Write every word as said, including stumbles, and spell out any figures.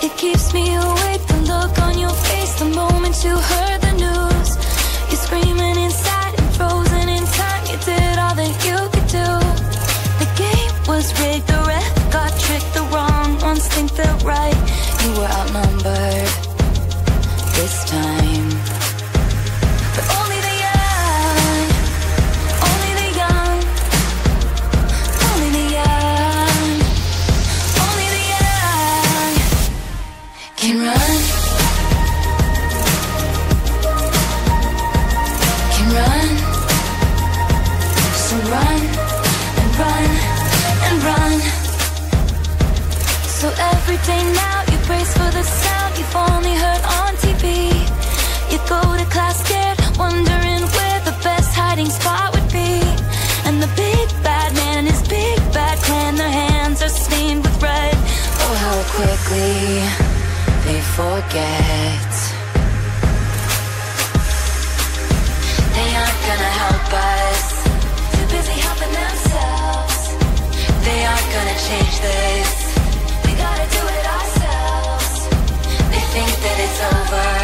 It keeps me awake, the look on your face the moment you heard the news. You're screaming inside and frozen in time. You did all that you could do. The game was rigged, the ref got tricked. The wrong instinct felt right. You were outnumbered this time. But only the young, only the young, only the young, only the young can run, can run. So run and run and run. So every day now you brace for the sound you've only heard on T V. You go to class scared, wondering where the best hiding spot would be. And the big bad man and his big bad clan, their hands are stained with red. Oh, how quickly they forget. They aren't gonna help us, too busy helping themselves. They aren't gonna change this, we gotta do it ourselves. They think that it's over,